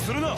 するな。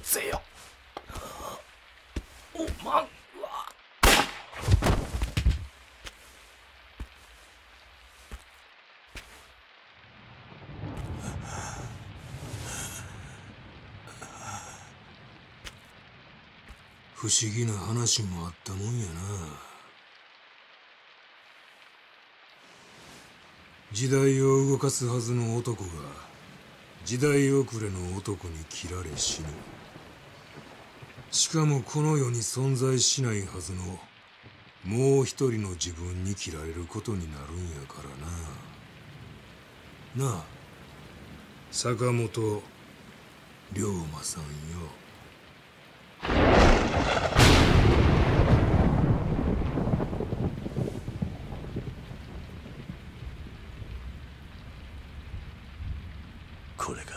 ぜよ。おまんは不思議な話もあったもんやな。時代を動かすはずの男が時代遅れの男に切られ死ぬ。しかもこの世に存在しないはずのもう一人の自分に切られることになるんやからな。なあ、坂本龍馬さんよ。 これが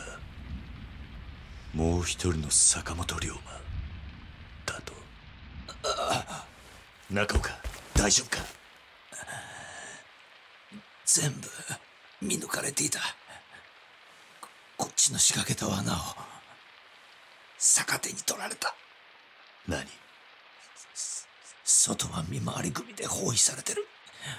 もう一人の坂本龍馬だと。中岡、大丈夫か？ 全部見抜かれていた。こっちの仕掛けた罠を逆手に取られた。 何？ 外は見回り組で包囲されてる。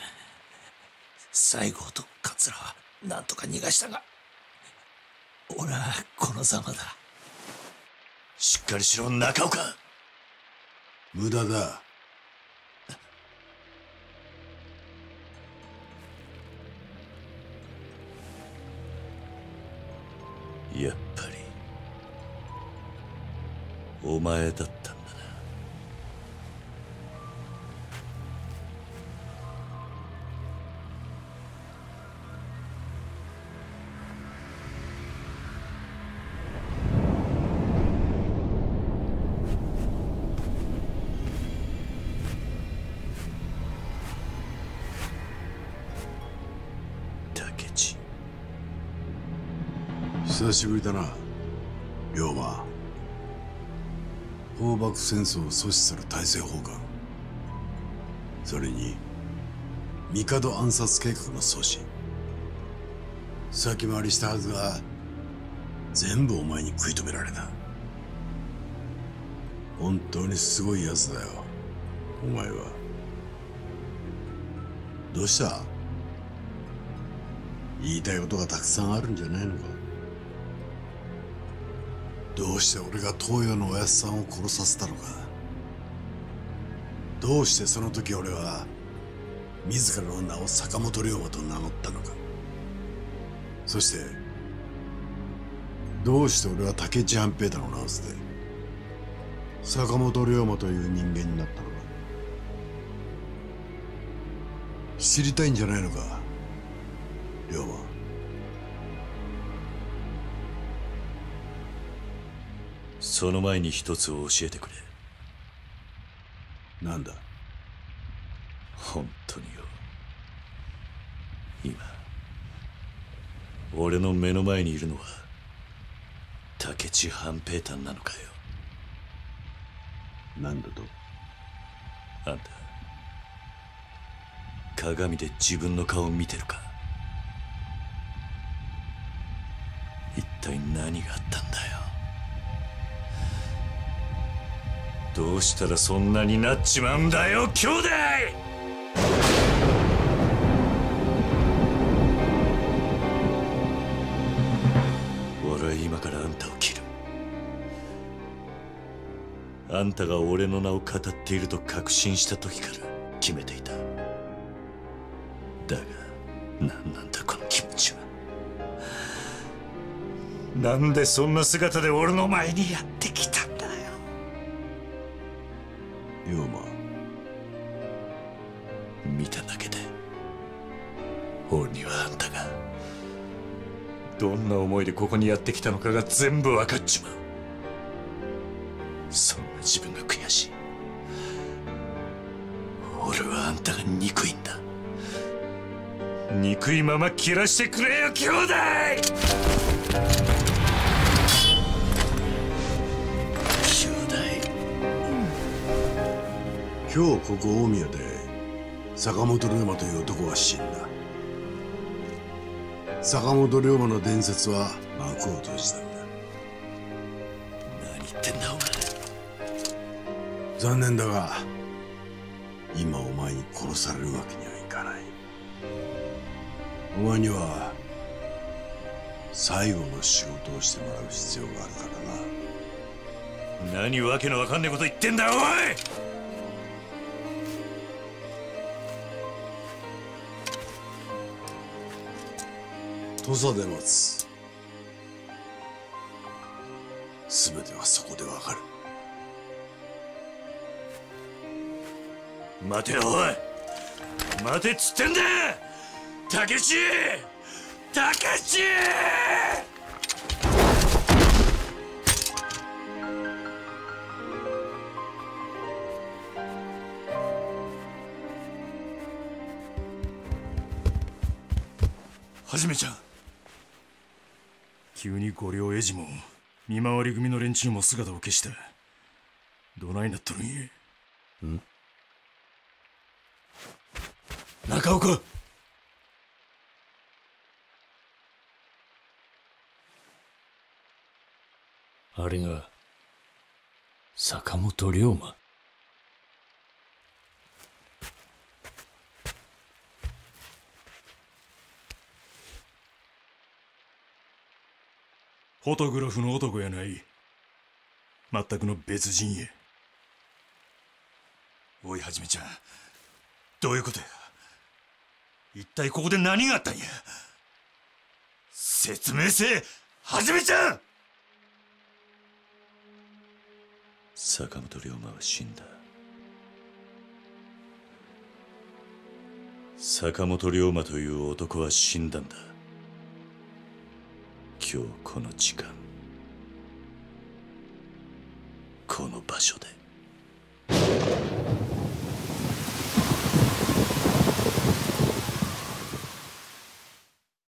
西郷と桂は何とか逃がしたが、俺はこのざまだ。 しっかりしろ、中岡。 無駄だ。 やっぱりお前だったんだな。竹地。 久しぶりだな、龍馬。放幕戦争を阻止する大政奉還、それに帝暗殺計画の阻止、先回りしたはずが全部お前に食い止められた。本当にすごいやつだよ、お前は。どうした？言いたいことがたくさんあるんじゃないのか？どうして俺が東洋のおやっさんを殺させたのか？どうしてその時俺は自らの名を坂本龍馬と名乗ったのか？そしてどうして俺は竹内半平太の名を捨て坂本龍馬という人間になったのか？知りたいんじゃないのか、龍馬。 その前に一つを教えてくれ。 なんだ？ 本当によ、今俺の目の前にいるのは竹内半平太なのかよ。 なんだと？ あんた鏡で自分の顔を見てるか？一体何があったんだよ。どうしたらそんなになっちまうんだよ、兄弟！俺は今からあんたを切る。あんたが俺の名を語っていると確信した時から決めていた。だが何なんだこの気持ちは。なんでそんな姿で俺の前にやってきたんだよ。 龍馬、 見ただけで俺にはあんたがどんな思いでここにやってきたのかが全部分かっちまう。そんな自分が悔しい。俺はあんたが憎いんだ。憎いまま切らしてくれよ、兄弟！ 今日ここ大宮で坂本龍馬という男が死んだ。坂本龍馬の伝説は幕を閉じたんだ。 何言っってんだお前。 残念だが今お前に殺されるわけにはいかない。お前には最後の仕事をしてもらう必要があるからな。 何わけのわかんねえこと言ってんだおい。 土佐で待つ。全てはそこでわかる。 待てよおい、待てっつってんだ武志。武志。はじめちゃん、急に五両英二も見回り組の連中も姿を消した。どないなっとるんや。ん？中岡。あれが坂本龍馬。フォトグラフの男やない。全くの別人や。おいはじめちゃん、どういうことや。一体ここで何があったんや。説明せえはじめちゃん。坂本龍馬は死んだ。坂本龍馬という男は死んだんだ。今日この時間、この場所で。